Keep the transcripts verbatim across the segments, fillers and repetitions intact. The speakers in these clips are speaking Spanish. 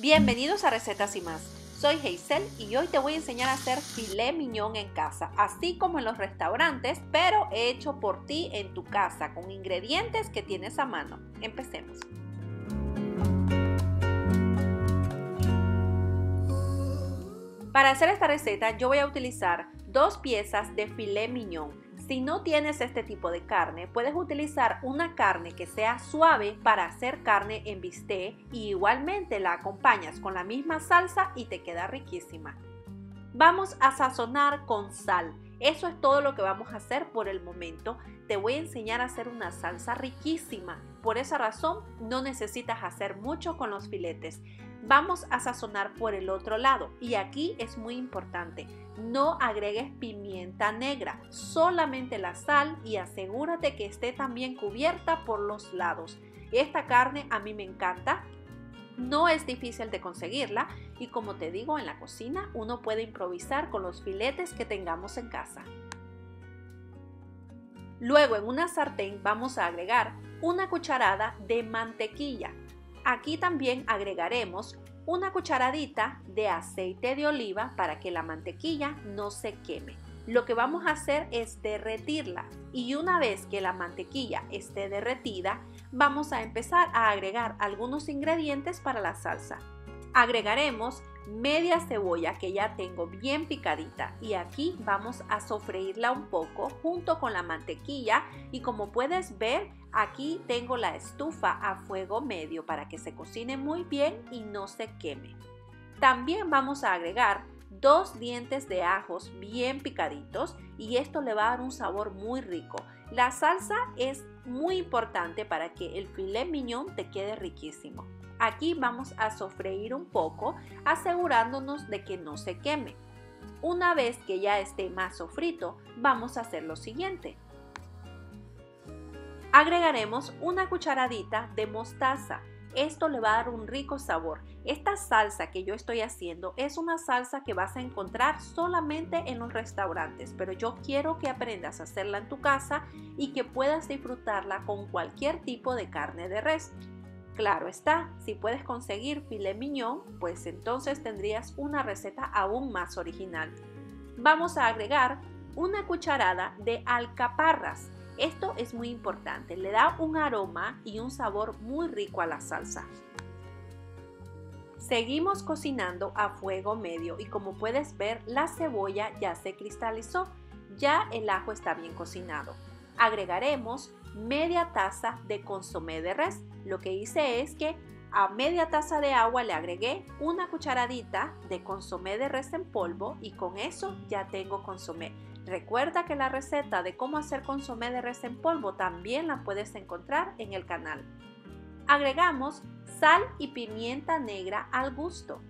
Bienvenidos a Recetas y Más. Soy Hazel y hoy te voy a enseñar a hacer filet mignon en casa, así como en los restaurantes, pero hecho por ti en tu casa, con ingredientes que tienes a mano. Empecemos. Para hacer esta receta yo voy a utilizar dos piezas de filet mignon. Si no tienes este tipo de carne, puedes utilizar una carne que sea suave para hacer carne en bistec y igualmente la acompañas con la misma salsa y te queda riquísima. Vamos a sazonar con sal. Eso es todo lo que vamos a hacer por el momento. Te voy a enseñar a hacer una salsa riquísima. Por esa razón no necesitas hacer mucho con los filetes. Vamos a sazonar por el otro lado y aquí es muy importante, no agregues pimienta negra, solamente la sal y asegúrate que esté también cubierta por los lados. Esta carne a mí me encanta, no es difícil de conseguirla y como te digo, en la cocina uno puede improvisar con los filetes que tengamos en casa. Luego en una sartén vamos a agregar una cucharada de mantequilla. Aquí también agregaremos una cucharadita de aceite de oliva para que la mantequilla no se queme. Lo que vamos a hacer es derretirla y una vez que la mantequilla esté derretida, vamos a empezar a agregar algunos ingredientes para la salsa. Agregaremos media cebolla que ya tengo bien picadita y aquí vamos a sofreírla un poco junto con la mantequilla y como puedes ver aquí tengo la estufa a fuego medio para que se cocine muy bien y no se queme. También vamos a agregar dos dientes de ajos bien picaditos y esto le va a dar un sabor muy rico. La salsa es muy importante para que el filet mignon te quede riquísimo. Aquí vamos a sofreír un poco asegurándonos de que no se queme. Una vez que ya esté más sofrito, vamos a hacer lo siguiente. Agregaremos una cucharadita de mostaza. Esto le va a dar un rico sabor. Esta salsa que yo estoy haciendo es una salsa que vas a encontrar solamente en los restaurantes, pero yo quiero que aprendas a hacerla en tu casa y que puedas disfrutarla con cualquier tipo de carne de res. Claro está, si puedes conseguir filet mignon, pues entonces tendrías una receta aún más original. Vamos a agregar una cucharada de alcaparras. Esto es muy importante, le da un aroma y un sabor muy rico a la salsa. Seguimos cocinando a fuego medio y como puedes ver, la cebolla ya se cristalizó, ya el ajo está bien cocinado. Agregaremos media taza de consomé de res. Lo que hice es que a media taza de agua le agregué una cucharadita de consomé de res en polvo y con eso ya tengo consomé. Recuerda que la receta de cómo hacer consomé de res en polvo también la puedes encontrar en el canal. Agregamos sal y pimienta negra al gusto.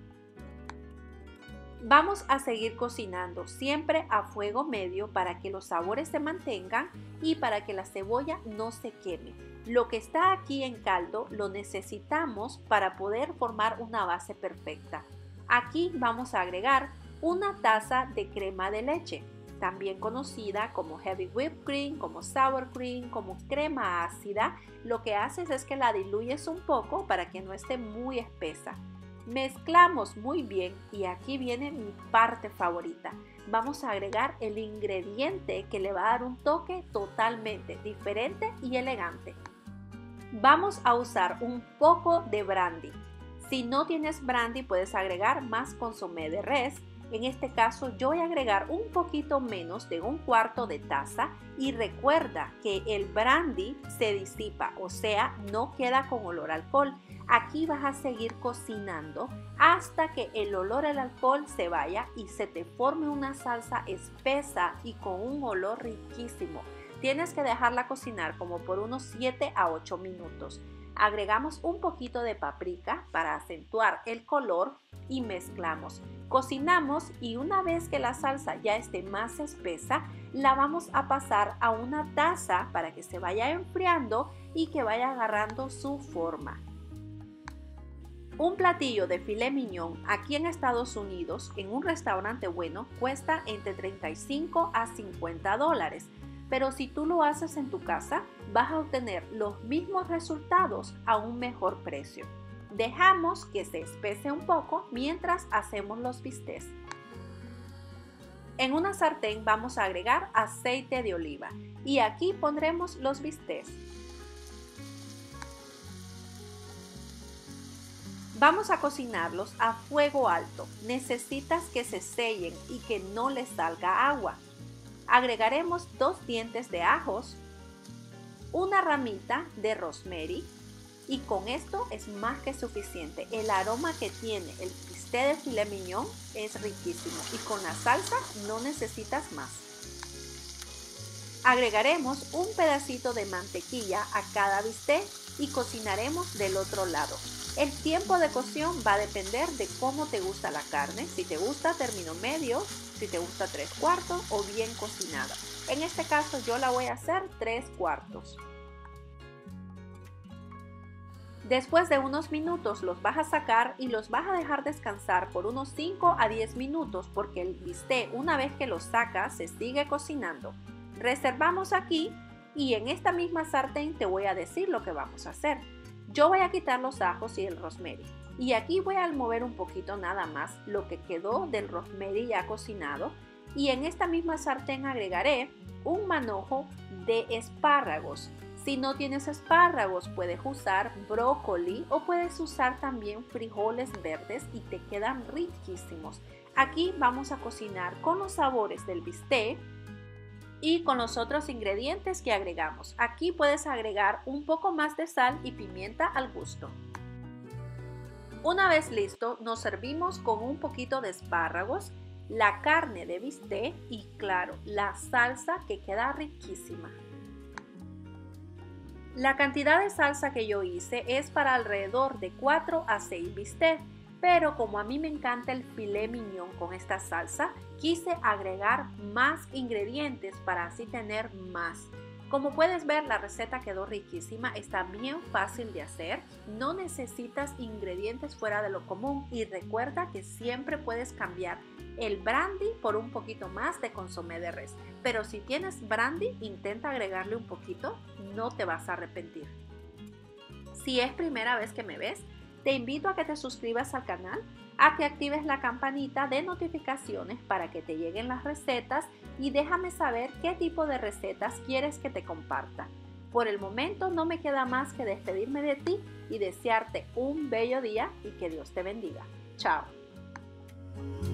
Vamos a seguir cocinando siempre a fuego medio para que los sabores se mantengan y para que la cebolla no se queme. Lo que está aquí en caldo lo necesitamos para poder formar una base perfecta. Aquí vamos a agregar una taza de crema de leche, también conocida como heavy whipped cream, como sour cream, como crema ácida. Lo que haces es que la diluyes un poco para que no esté muy espesa. Mezclamos muy bien y aquí viene mi parte favorita. Vamos a agregar el ingrediente que le va a dar un toque totalmente diferente y elegante. Vamos a usar un poco de brandy. Si no tienes brandy puedes agregar más consomé de res. En este caso yo voy a agregar un poquito menos de un cuarto de taza y recuerda que el brandy se disipa, o sea, no queda con olor a alcohol. Aquí vas a seguir cocinando hasta que el olor al alcohol se vaya y se te forme una salsa espesa y con un olor riquísimo. Tienes que dejarla cocinar como por unos siete a ocho minutos. Agregamos un poquito de paprika para acentuar el color y mezclamos. Cocinamos y una vez que la salsa ya esté más espesa, la vamos a pasar a una taza para que se vaya enfriando y que vaya agarrando su forma. Un platillo de filet mignon aquí en Estados Unidos en un restaurante bueno cuesta entre treinta y cinco a cincuenta dólares. Pero si tú lo haces en tu casa, vas a obtener los mismos resultados a un mejor precio. Dejamos que se espese un poco mientras hacemos los bistecs. En una sartén vamos a agregar aceite de oliva y aquí pondremos los bistecs. Vamos a cocinarlos a fuego alto. Necesitas que se sellen y que no les salga agua. Agregaremos dos dientes de ajos, una ramita de rosemary y con esto es más que suficiente. El aroma que tiene el bistec de filet mignon es riquísimo y con la salsa no necesitas más. Agregaremos un pedacito de mantequilla a cada bistec y cocinaremos del otro lado. El tiempo de cocción va a depender de cómo te gusta la carne, si te gusta término medio, si te gusta tres cuartos o bien cocinada. En este caso yo la voy a hacer tres cuartos. Después de unos minutos los vas a sacar y los vas a dejar descansar por unos cinco a diez minutos porque el bistec una vez que lo sacas se sigue cocinando. Reservamos aquí y en esta misma sartén te voy a decir lo que vamos a hacer. Yo voy a quitar los ajos y el rosemary y aquí voy a mover un poquito nada más lo que quedó del rosemary ya cocinado y en esta misma sartén agregaré un manojo de espárragos. Si no tienes espárragos puedes usar brócoli o puedes usar también frijoles verdes y te quedan riquísimos. Aquí vamos a cocinar con los sabores del bistec y con los otros ingredientes que agregamos. Aquí puedes agregar un poco más de sal y pimienta al gusto. Una vez listo, nos servimos con un poquito de espárragos, la carne de bistec y claro, la salsa que queda riquísima. La cantidad de salsa que yo hice es para alrededor de cuatro a seis bistecs. Pero como a mí me encanta el filet mignon con esta salsa, quise agregar más ingredientes para así tener más. Como puedes ver, la receta quedó riquísima, está bien fácil de hacer, no necesitas ingredientes fuera de lo común y recuerda que siempre puedes cambiar el brandy por un poquito más de consomé de res. Pero si tienes brandy, intenta agregarle un poquito, no te vas a arrepentir. Si es primera vez que me ves, te invito a que te suscribas al canal, a que actives la campanita de notificaciones para que te lleguen las recetas y déjame saber qué tipo de recetas quieres que te comparta. Por el momento no me queda más que despedirme de ti y desearte un bello día y que Dios te bendiga. Chao.